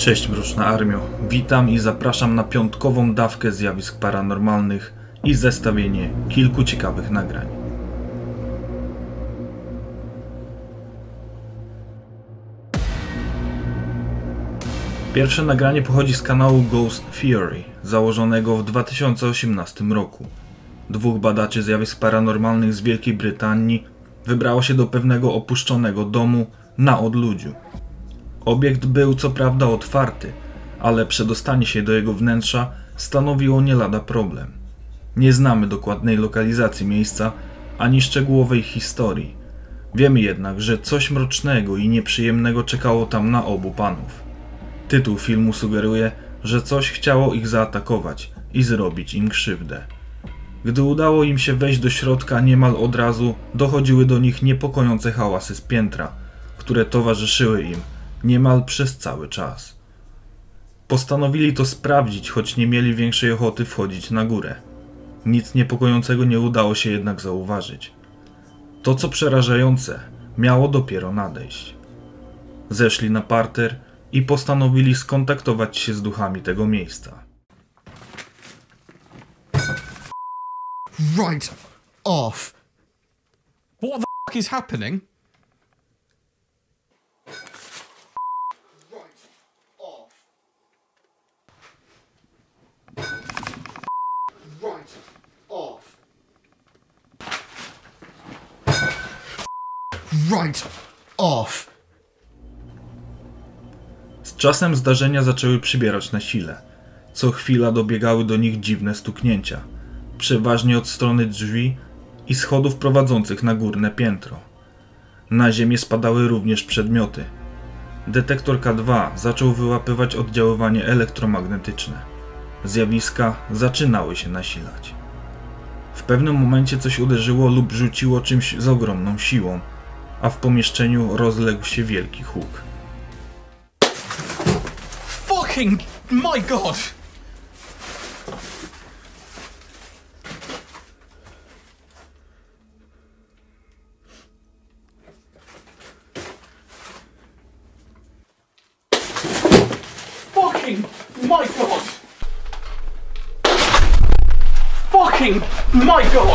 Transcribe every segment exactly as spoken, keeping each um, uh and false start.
Cześć Mroczna Armio, witam i zapraszam na piątkową dawkę zjawisk paranormalnych i zestawienie kilku ciekawych nagrań. Pierwsze nagranie pochodzi z kanału Ghost Theory, założonego w dwa tysiące osiemnastym roku. Dwóch badaczy zjawisk paranormalnych z Wielkiej Brytanii wybrało się do pewnego opuszczonego domu na odludziu. Obiekt był co prawda otwarty, ale przedostanie się do jego wnętrza stanowiło nie lada problem. Nie znamy dokładnej lokalizacji miejsca, ani szczegółowej historii. Wiemy jednak, że coś mrocznego i nieprzyjemnego czekało tam na obu panów. Tytuł filmu sugeruje, że coś chciało ich zaatakować i zrobić im krzywdę. Gdy udało im się wejść do środka, niemal od razu dochodziły do nich niepokojące hałasy z piętra, które towarzyszyły im niemal przez cały czas. Postanowili to sprawdzić, choć nie mieli większej ochoty wchodzić na górę. Nic niepokojącego nie udało się jednak zauważyć. To, co przerażające, miało dopiero nadejść. Zeszli na parter i postanowili skontaktować się z duchami tego miejsca. Right off. What the f*** is happening? Right off. Right off. Right off. Z czasem zdarzenia zaczęły przybierać na sile. Co chwila dobiegały do nich dziwne stuknięcia, przeważnie od strony drzwi i schodów prowadzących na górne piętro. Na ziemię spadały również przedmioty. Detektor K dwa zaczął wyłapywać oddziaływanie elektromagnetyczne. Zjawiska zaczynały się nasilać. W pewnym momencie coś uderzyło lub rzuciło czymś z ogromną siłą, a w pomieszczeniu rozległ się wielki huk. Fucking my god! Fucking my god! Fucking my god!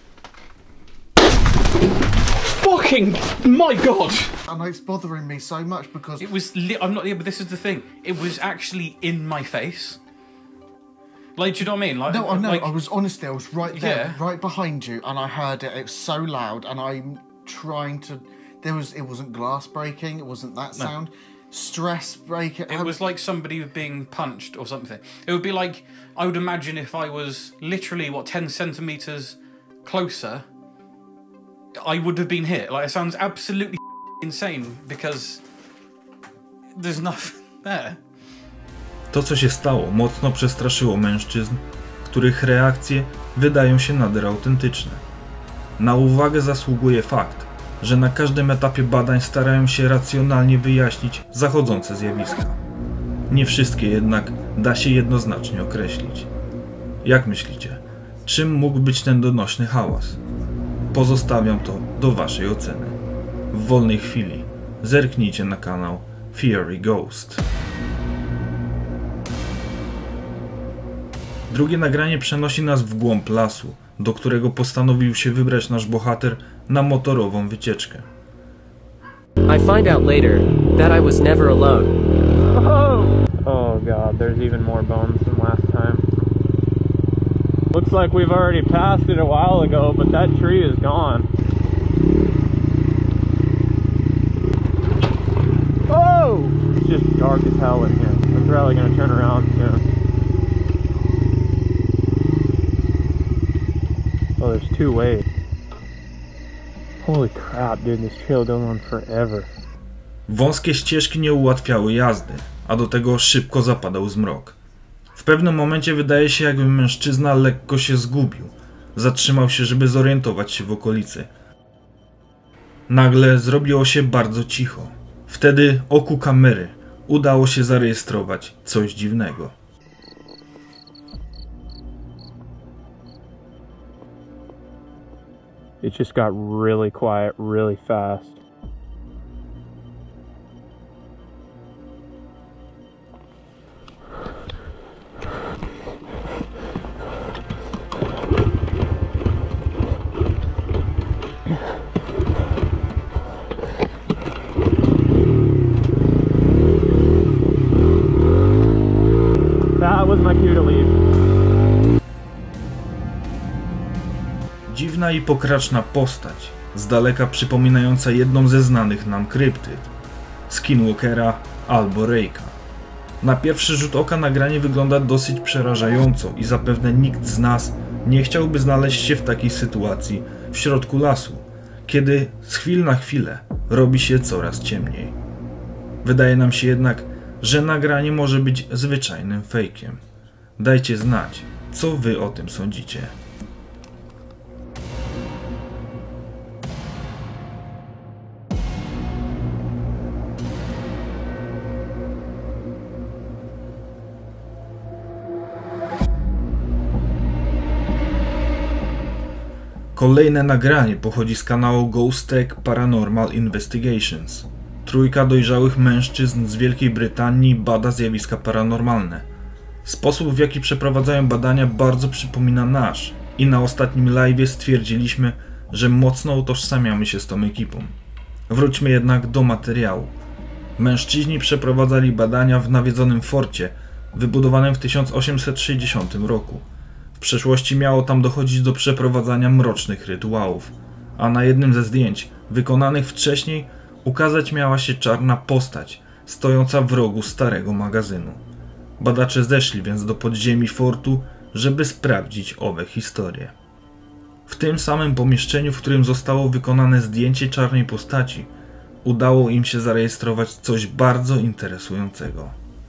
Fucking my god! I know it's bothering me so much because It was. Li I'm not. Yeah, but this is the thing. It was actually in my face. Like, do you know what I mean? Like, no, I know. Like, I was honestly, I was right there, Yeah. right behind you, and I heard it. It was so loud, and I'm trying to. There was. It wasn't glass breaking. It wasn't that No. sound. Stress breaking. It was like somebody being punched or something. It would be like, I would imagine if I was literally, what, ten centimeters closer, I would have been hit. Like, it sounds absolutely insane because there's nothing there. To, co się stało, mocno przestraszyło mężczyzn, których reakcje wydają się nader autentyczne. Na uwagę zasługuje fakt, że na każdym etapie badań starają się racjonalnie wyjaśnić zachodzące zjawiska. Nie wszystkie jednak da się jednoznacznie określić. Jak myślicie, czym mógł być ten donośny hałas? Pozostawiam to do waszej oceny. W wolnej chwili zerknijcie na kanał Theory Ghost. Drugie nagranie przenosi nas w głąb lasu, do którego postanowił się wybrać nasz bohater na motorową wycieczkę. I find out later that I was never alone. Oh! Oh god, there's even more bones than last time. Looks like we've already passed it a while ago, but that tree is gone. Oh! It's just dark as hell in here. I'm probably gonna turn around soon. Oh, there's two ways. Holy crap, dude, this trail goes on forever. Wąskie ścieżki nie ułatwiały jazdy, a do tego szybko zapadał zmrok. W pewnym momencie wydaje się, jakby mężczyzna lekko się zgubił. Zatrzymał się, żeby zorientować się w okolicy. Nagle zrobiło się bardzo cicho. Wtedy oku kamery udało się zarejestrować coś dziwnego. It just got really quiet really fast. That was my cue to leave. Dziwna i pokraczna postać, z daleka przypominająca jedną ze znanych nam kryptyd, Skinwalkera albo Reyka. Na pierwszy rzut oka nagranie wygląda dosyć przerażająco i zapewne nikt z nas nie chciałby znaleźć się w takiej sytuacji w środku lasu, kiedy z chwil na chwilę robi się coraz ciemniej. Wydaje nam się jednak, że nagranie może być zwyczajnym fejkiem. Dajcie znać, co wy o tym sądzicie. Kolejne nagranie pochodzi z kanału Ghost Tech Paranormal Investigations. Trójka dojrzałych mężczyzn z Wielkiej Brytanii bada zjawiska paranormalne. Sposób, w jaki przeprowadzają badania, bardzo przypomina nasz i na ostatnim live'ie stwierdziliśmy, że mocno utożsamiamy się z tą ekipą. Wróćmy jednak do materiału. Mężczyźni przeprowadzali badania w nawiedzonym forcie, wybudowanym w tysiąc osiemset sześćdziesiątym roku. W przeszłości miało tam dochodzić do przeprowadzania mrocznych rytuałów, a na jednym ze zdjęć, wykonanych wcześniej, ukazać miała się czarna postać, stojąca w rogu starego magazynu. Badacze zeszli więc do podziemi fortu, żeby sprawdzić owe historie. W tym samym pomieszczeniu, w którym zostało wykonane zdjęcie czarnej postaci, udało im się zarejestrować coś bardzo interesującego.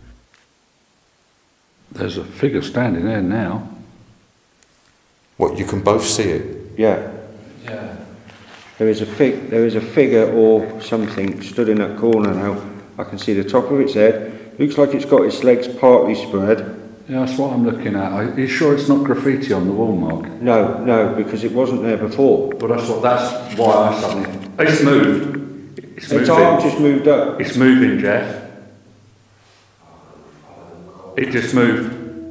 There's a figure standing there now. What, you can both see it? Yeah. Yeah. There is a fig there is a figure or something stood in that corner now. I can see the top of its head. Looks like it's got its legs partly spread. Yeah, that's what I'm looking at. Are you sure it's not graffiti on the wall, Mark? No, no, because it wasn't there before. Well, that's what. That's why I suddenly. It's moved. It's Its arm just moved up. It's moving, Jeff. It just moved.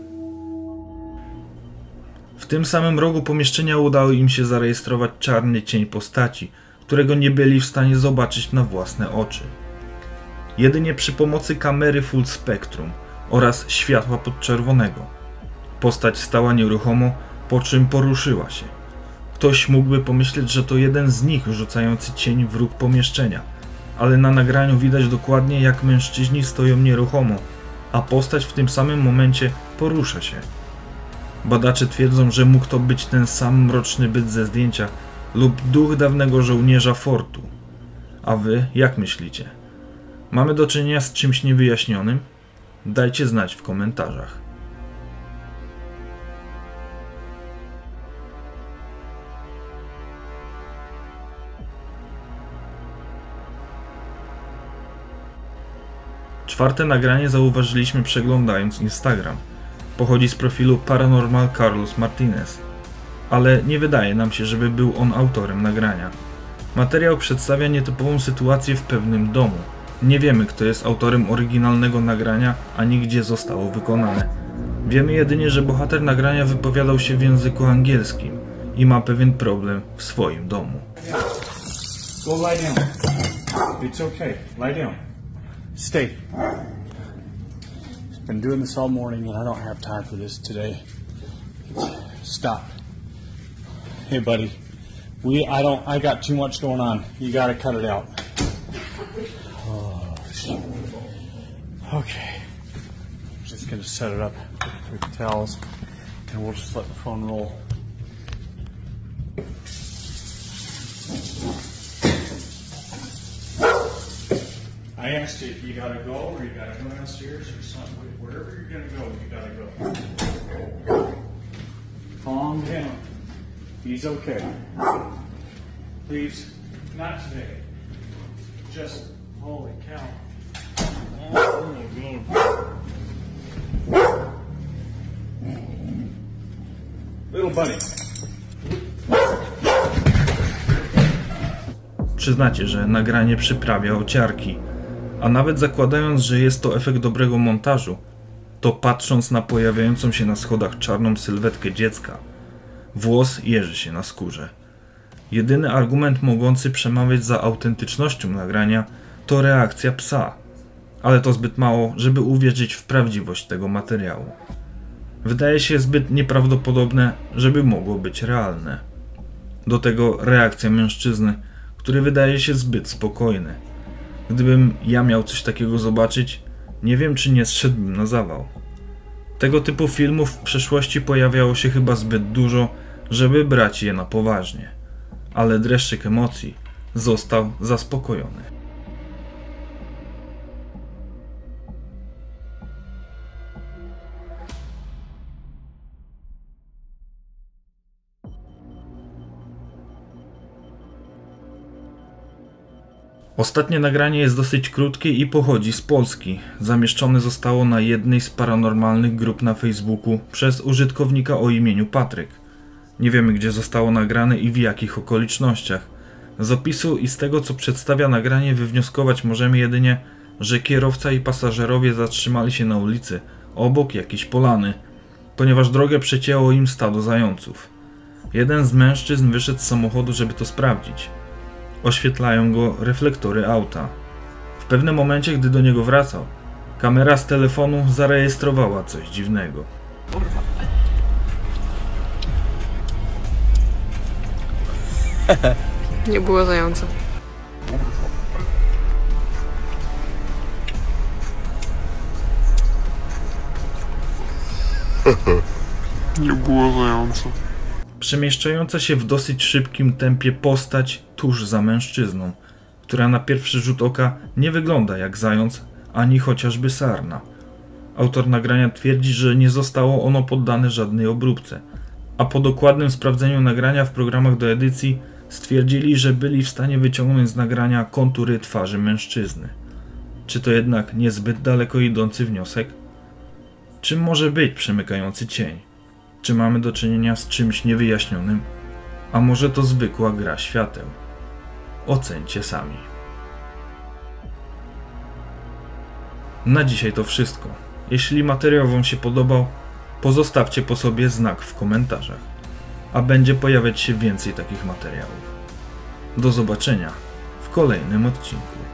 W tym samym rogu pomieszczenia udało im się zarejestrować czarny cień postaci, którego nie byli w stanie zobaczyć na własne oczy. Jedynie przy pomocy kamery full spectrum oraz światła podczerwonego. Postać stała nieruchomo, po czym poruszyła się. Ktoś mógłby pomyśleć, że to jeden z nich rzucający cień w róg pomieszczenia, ale na nagraniu widać dokładnie, jak mężczyźni stoją nieruchomo, a postać w tym samym momencie porusza się. Badacze twierdzą, że mógł to być ten sam mroczny byt ze zdjęcia lub duch dawnego żołnierza fortu. A wy jak myślicie? Mamy do czynienia z czymś niewyjaśnionym? Dajcie znać w komentarzach. Czwarte nagranie zauważyliśmy przeglądając Instagram. Pochodzi z profilu Paranormal Carlos Martinez, ale nie wydaje nam się, żeby był on autorem nagrania. Materiał przedstawia nietypową sytuację w pewnym domu. Nie wiemy, kto jest autorem oryginalnego nagrania, ani gdzie zostało wykonane. Wiemy jedynie, że bohater nagrania wypowiadał się w języku angielskim i ma pewien problem w swoim domu. Go lie down. It's okay. Lie down. Stay. Been doing this all morning and I don't have time for this today. Stop. Hey buddy, we I don't I got too much going on. You gotta cut it out. Oh shit. Okay. I'm just gonna set it up with the towels and we'll just let the phone roll. I asked you if you gotta go or you gotta go downstairs or something. Wherever you're gonna go, you gotta go. Calm down. He's okay. Please, not today. Just, holy cow. Oh, little buddy. Przyznacie, że nagranie przyprawia ociarki, a nawet zakładając, że jest to efekt dobrego montażu, to patrząc na pojawiającą się na schodach czarną sylwetkę dziecka, włos jeży się na skórze. Jedyny argument mogący przemawiać za autentycznością nagrania to reakcja psa, ale to zbyt mało, żeby uwierzyć w prawdziwość tego materiału. Wydaje się zbyt nieprawdopodobne, żeby mogło być realne. Do tego reakcja mężczyzny, który wydaje się zbyt spokojny. Gdybym ja miał coś takiego zobaczyć, nie wiem, czy nie zszedłbym na zawał. Tego typu filmów w przeszłości pojawiało się chyba zbyt dużo, żeby brać je na poważnie. Ale dreszczyk emocji został zaspokojony. Ostatnie nagranie jest dosyć krótkie i pochodzi z Polski. Zamieszczone zostało na jednej z paranormalnych grup na Facebooku przez użytkownika o imieniu Patryk. Nie wiemy, gdzie zostało nagrane i w jakich okolicznościach. Z opisu i z tego, co przedstawia nagranie, wywnioskować możemy jedynie, że kierowca i pasażerowie zatrzymali się na ulicy obok jakiejś polany, ponieważ drogę przecięło im stado zająców. Jeden z mężczyzn wyszedł z samochodu, żeby to sprawdzić. Oświetlają go reflektory auta. W pewnym momencie, gdy do niego wracał, kamera z telefonu zarejestrowała coś dziwnego. Nie było zająca. Nie było zająca. Przemieszczająca się w dosyć szybkim tempie postać tuż za mężczyzną, która na pierwszy rzut oka nie wygląda jak zając, ani chociażby sarna. Autor nagrania twierdzi, że nie zostało ono poddane żadnej obróbce, a po dokładnym sprawdzeniu nagrania w programach do edycji stwierdzili, że byli w stanie wyciągnąć z nagrania kontury twarzy mężczyzny. Czy to jednak niezbyt daleko idący wniosek? Czym może być przemykający cień? Czy mamy do czynienia z czymś niewyjaśnionym? A może to zwykła gra świateł? Oceńcie sami. Na dzisiaj to wszystko. Jeśli materiał Wam się podobał, pozostawcie po sobie znak w komentarzach, a będzie pojawiać się więcej takich materiałów. Do zobaczenia w kolejnym odcinku.